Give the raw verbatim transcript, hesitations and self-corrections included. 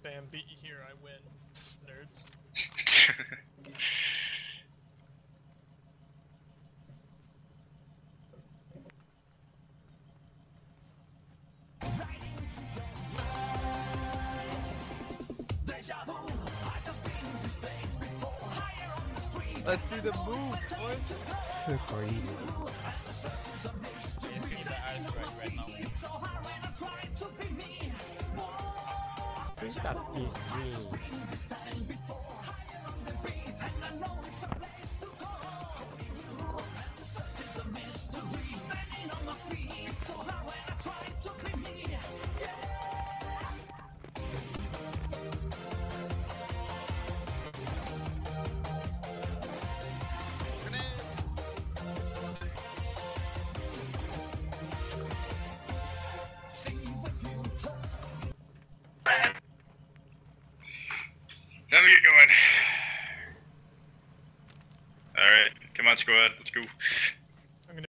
Bam, beat you here, I win. Nerds. Let's see the move, boys. Super easy. Just get the eyes right right now. Think that is me. Now we get going. Alright, come on squad, let's go.